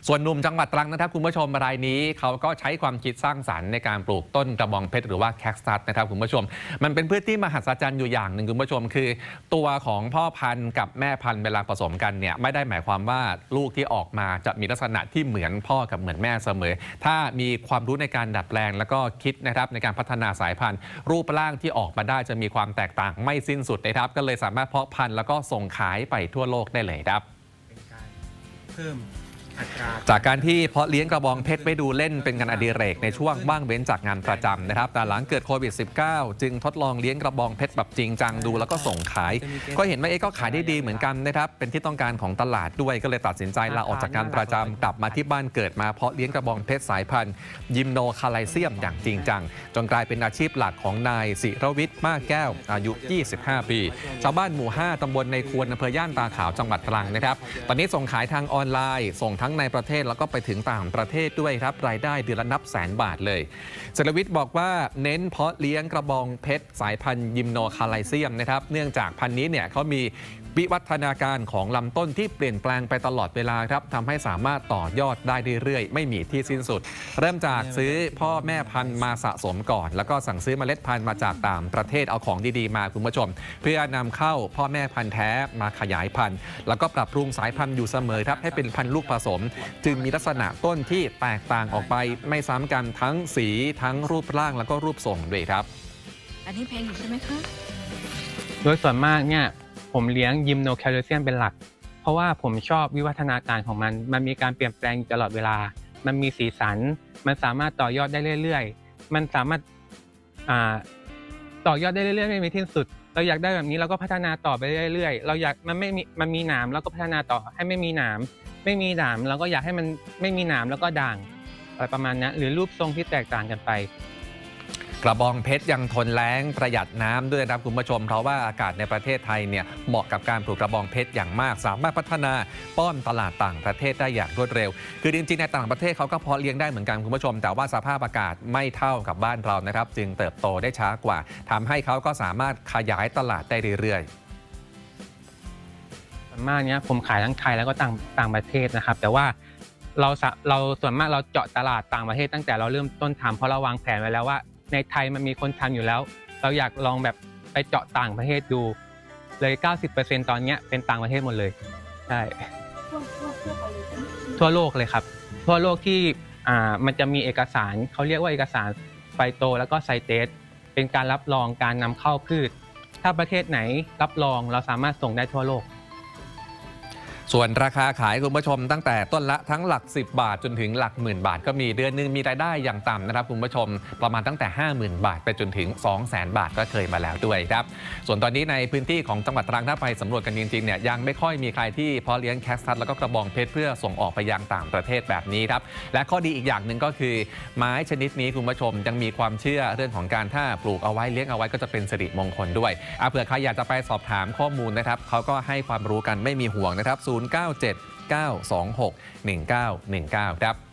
ส่วนหนุ่มจังหวัดตรังนะครับคุณผู้ชมรายนี้เขาก็ใช้ความคิดสร้างสรรค์ในการปลูกต้นกระบองเพชรหรือว่าแคคตัสนะครับคุณผู้ชมมันเป็นพืชที่มหัศจรรย์อยู่อย่างหนึ่งคุณผู้ชมคือตัวของพ่อพันธุ์กับแม่พันธุ์เวลาผสมกันเนี่ยไม่ได้หมายความว่าลูกที่ออกมาจะมีลักษณะที่เหมือนพ่อกับเหมือนแม่เสมอถ้ามีความรู้ในการดัดแปลงแล้วก็คิดนะครับในการพัฒนาสายพันธุ์รูปร่างที่ออกมาได้จะมีความแตกต่างไม่สิ้นสุดนะครับก็เลยสามารถเพาะพันธุ์แล้วก็ส่งขายไปทั่วโลกได้เลยครับเป็นการเพิ่มจากการที่เพาะเลี้ยงกระบองเพชรไปดูเล่นเป็นงานอดิเรกในช่วงว่างเว้นจากงานประจำนะครับแต่หลังเกิดโควิด -19 จึงทดลองเลี้ยงกระบองเพชรแบบจริงจังดูแล้วก็ส่งขายก็เห็นว่าก็ขายได้ดีเหมือนกันนะครับเป็นที่ต้องการของตลาดด้วยก็เลยตัดสินใจลาออกจากงานประจำกลับมาที่บ้านเกิดมาเพาะเลี้ยงกระบองเพชรสายพันธุ์ยิมโนคาไลเซียมอย่างจริงจังจนกลายเป็นอาชีพหลักของนายศิรวิทย์มากแก้วอายุ25 ปีชาวบ้านหมู่5ตำบลในควรอำเภอย่านตาขาวจังหวัดตรังนะครับตอนนี้ส่งขายทางออนไลน์ส่งทั้งในประเทศแล้วก็ไปถึงต่างประเทศด้วยครับรายได้เดือนละนับแสนบาทเลยศิรวิทย์บอกว่าเน้นเพาะเลี้ยงกระบองเพชรสายพันธุ์ยิมโนคาไลเซียมนะครับเนื่องจากพันธุ์นี้เนี่ยเขามีวิวัฒนาการของลำต้นที่เปลี่ยนแปลงไปตลอดเวลาครับทำให้สามารถต่อยอดได้เรื่อยๆไม่มีที่สิ้นสุดเริ่มจากซื้อพ่อแม่พันธุ์มาสะสมก่อนแล้วก็สั่งซื้อเมล็ดพันธุ์มาจากต่างประเทศเอาของดีๆมาคุณผู้ชมเพื่อนำเข้าพ่อแม่พันธุ์แท้มาขยายพันธุ์แล้วก็ปรับปรุงสายพันธุ์อยู่เสมอครับให้เป็นพันธุ์ลูกผสมจึงมีลักษณะต้นที่แตกต่างออกไปไม่ซ้ำกันทั้งสีทั้งรูปร่างแล้วก็รูปทรงด้วยครับอันนี้แพงอยู่ใช่ไหมคะโดยส่วนมากเนี่ยผมเลี้ยงยิมโนแคลเซียมเป็นหลักเพราะว่าผมชอบวิวัฒนาการของมันมีการเปลี่ยนแปลงตลอดเวลามันมีสีสันมันสามารถต่อยอดได้เรื่อยๆมันสามารถต่อยอดได้เรื่อยๆไม่มีที่สุดเราอยากได้แบบนี้เราก็พัฒนาต่อไปเรื่อยๆเราอยากมันมีหนามเราก็พัฒนาต่อให้ไม่มีหนามเราก็อยากให้มันไม่มีหนามแล้วก็ด่างอะไรประมาณนี้หรือรูปทรงที่แตกต่างกันไปกระบองเพชรยังทนแล้งประหยัดน้ำด้วยนะครับคุณผู้ชมเพราะว่าอากาศในประเทศไทยเนี่ยเหมาะกับการปลูกกระบองเพชรอย่างมากสามารถพัฒนาป้อนตลาดต่างประเทศได้อย่างรวดเร็วคือจริงๆในต่างประเทศเขาก็เพาะเลี้ยงได้เหมือนกันคุณผู้ชมแต่ว่าสภาพอากาศไม่เท่ากับบ้านเรานะครับจึงเติบโตได้ช้ากว่าทำให้เขาก็สามารถขยายตลาดได้เรื่อยๆส่วนมากเนี้ยผมขายทั้งไทยแล้วก็ต่างประเทศนะครับแต่ว่าเราส่วนมากเราเจาะตลาดต่างประเทศตั้งแต่เราเริ่มต้นทำเพราะเราวางแผนไว้แล้วว่าในไทยมันมีคนทำอยู่แล้วเราอยากลองแบบไปเจาะต่างประเทศดูเลย 90% ตอนนี้เป็นต่างประเทศหมดเลยใช่ทั่วโลกเลยครับทั่วโลกที่มันจะมีเอกสารเขาเรียกว่าเอกสารไฟโตแล้วก็ไซเตสเป็นการรับรองการนำเข้าพืชถ้าประเทศไหนรับรองเราสามารถส่งได้ทั่วโลกส่วนราคาขายคุณผู้ชมตั้งแต่ต้นละทั้งหลัก10 บาทจนถึงหลักหมื่นบาทก็มีเดือนนึงมีรายได้อย่างต่ำนะครับคุณผู้ชมประมาณตั้งแต่ 50,000 บาทไปจนถึง 200,000 บาทก็เคยมาแล้วด้วยครับส่วนตอนนี้ในพื้นที่ของจังหวัดตรังถ้าไปสำรวจกันจริงๆเนี่ยยังไม่ค่อยมีใครที่เพาะเลี้ยงแคคตัสแล้วก็กระบองเพชรเพื่อส่งออกไปยังต่างประเทศแบบนี้ครับและข้อดีอีกอย่างหนึ่งก็คือไม้ชนิดนี้คุณผู้ชมยังมีความเชื่อเรื่องของการถ้าปลูกเอาไว้เลี้ยงเอาไว้ก็จะเป็นสิริมงคลด้วยเผื่อใครอยากจะไปสอบถามข้อมูลนะครับเขาก็ให้ความรู้กันไม่มีห่วงนะครับ097 926 1919 ครับ